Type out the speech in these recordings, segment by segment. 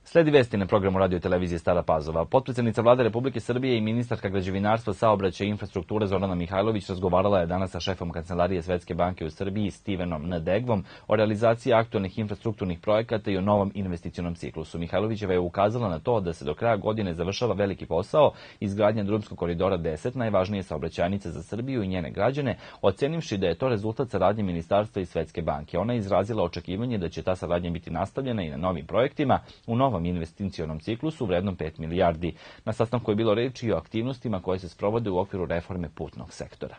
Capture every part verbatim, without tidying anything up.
Sledi vesti na programu radio televizije Stara Pazova. Potpredsednica Vlade Republike Srbije i ministarka građevinarstva, saobraćaja i infrastrukture Zorana Mihajlović razgovarala je danas sa šefom Kancelarije Svetske banke u Srbiji Stevenom Ndegvom o realizaciji aktualnih infrastrukturnih projekata i o novom investicionom ciklusu. Mihajlovićeva je ukazala na to da se do kraja godine završava veliki posao izgradnja drumskog koridora deset, najvažnije saobraćajnice za Srbiju i njene građane, ocenivši da je to rezultat saradnje ministarstva i Svetske banke. Ona je izrazila očekivanje da će ta saradnja biti nastavljena i na novim projektima u novom investicionom ciklusu vrednom pet milijardi. Na sastanku je bilo reči i o aktivnostima koje se sprovode u okviru reforme putnog sektora.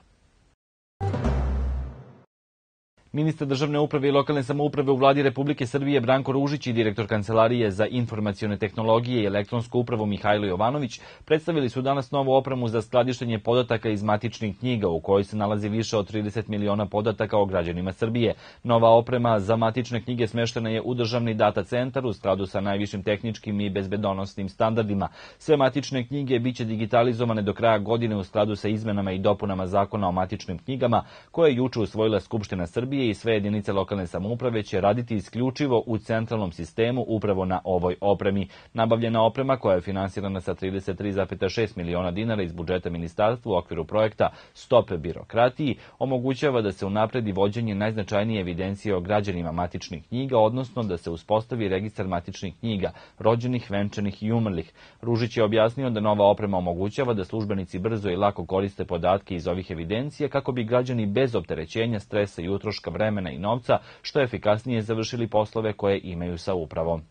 Ministar državne uprave i lokalne samouprave u Vladi Republike Srbije Branko Ružić i direktor Kancelarije za informacione tehnologije i elektronsku upravu Mihajlo Jovanović predstavili su danas novu opremu za skladištenje podataka iz matičnih knjiga u kojoj se nalazi više od trideset miliona podataka o građanima Srbije. Nova oprema za matične knjige smeštena je u državni data centar u skladu sa najvišim tehničkim i bezbedonosnim standardima. Sve matične knjige biće digitalizovane do kraja godine u skladu sa izmenama i dopunama Zakona o matičnim knjigama koje je juče usvojila Skupština Srbije i sve jedinice lokalne samouprave će raditi isključivo u centralnom sistemu upravo na ovoj opremi. Nabavljena oprema, koja je finansirana sa trideset tri zarez šest miliona dinara iz budžeta ministarstva u okviru projekta Stop birokratiji, omogućava da se unapredi vođenje najznačajnije evidencije o građanima matičnih knjiga, odnosno da se uspostavi registar matičnih knjiga, rođenih, venčanih i umrlih. Ružić je objasnio da nova oprema omogućava da službenici brzo i lako koriste podatke iz ovih evidencija kako bi građani bez opterećenja, stresa i utroška vremena i novca što efikasnije završili poslove koje imaju sa upravom.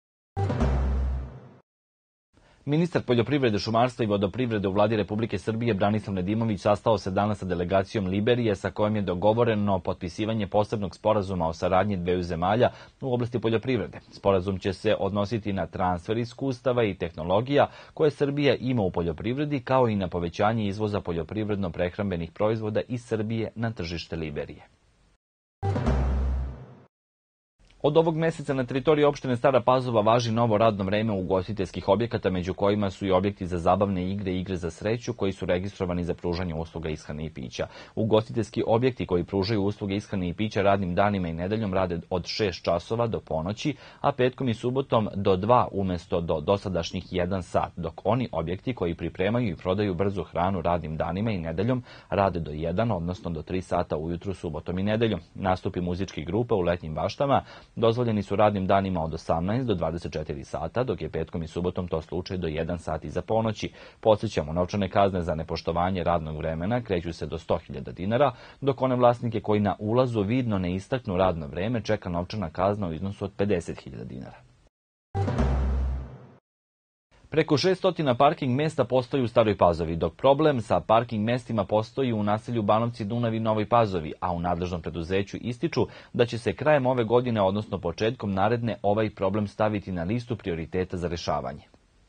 Ministar poljoprivrede, šumarstva i vodoprivrede u Vladi Republike Srbije Branislav Nedimović sastao se danas sa delegacijom Liberije sa kojom je dogovoreno potpisivanje posebnog sporazuma o saradnji dveju zemalja u oblasti poljoprivrede. Sporazum će se odnositi na transfer iskustava i tehnologija koje Srbija ima u poljoprivredi, kao i na povećanje izvoza poljoprivredno-prehrambenih proizvoda iz Srbije na tržište Liberije. Od ovog meseca na teritoriji opštine Stara Pazova važi novo radno vreme ugostiteljskih objekata, među kojima su i objekti za zabavne igre i igre za sreću koji su registrovani za pružanje usluga ishrane i pića. Ugostiteljski objekti koji pružaju usluge ishrane i pića radnim danima i nedeljom rade od šest časova do ponoći, a petkom i subotom do dva umesto do dosadašnjih jedan sat, dok oni objekti koji pripremaju i prodaju brzu hranu radnim danima i nedeljom rade do jedan, odnosno do tri sata ujutru subotom i nedeljom. Nastupi muzičkih grupa u letnjim baštama dozvoljeni su radnim danima od osamnaest do dvadeset četiri sata, dok je petkom i subotom to slučaj do jedan sat iza ponoći. Podsjećamo, novčane kazne za nepoštovanje radnog vremena kreću se do sto hiljada dinara, dok one vlasnike koji na ulazu vidno ne istaknu radno vreme čeka novčana kazna u iznosu od pedeset hiljada dinara. Preko šesto parking mesta postoji u Staroj Pazovi, dok problem sa parking mestima postoji u naselju Banovci, Dunav i Novoj Pazovi, a u nadležnom preduzeću ističu da će se krajem ove godine, odnosno početkom naredne, ovaj problem staviti na listu prioriteta za rešavanje.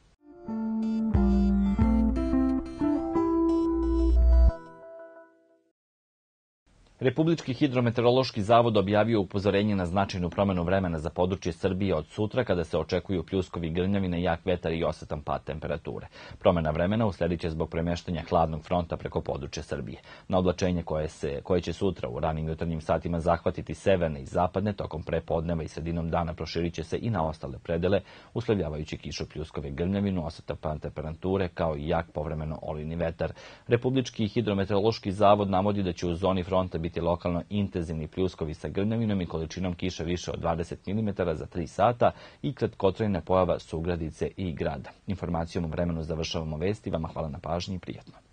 Republički hidrometeorološki zavod objavio upozorenje na značajnu promenu vremena za područje Srbije od sutra, kada se očekuju pljuskovi, grmljavine, jak vetar i osetan pad temperature. Promena vremena usledit će zbog premeštanja hladnog fronta preko područja Srbije. Na oblačenje koje, se, koje će sutra u ranim jutarnjim satima zahvatiti severne i zapadne, tokom prepodneva i sredinom dana proširit će se i na ostale predele, uslovljavajući kišu, pljuskove, grmljavinu, osetan pad temperature, kao i jak povremeno olujni vetar. Republički hidrometeorološki zavod navodi da će u zoni fronta biti biti lokalno intenzivni pljuskovi sa grmljavinom i količinom kiše više od dvadeset milimetara za tri sata i kratkotrajna pojava sugradice i grada. Informacijom o vremenu završavamo vesti. Vama hvala na pažnji i prijatno.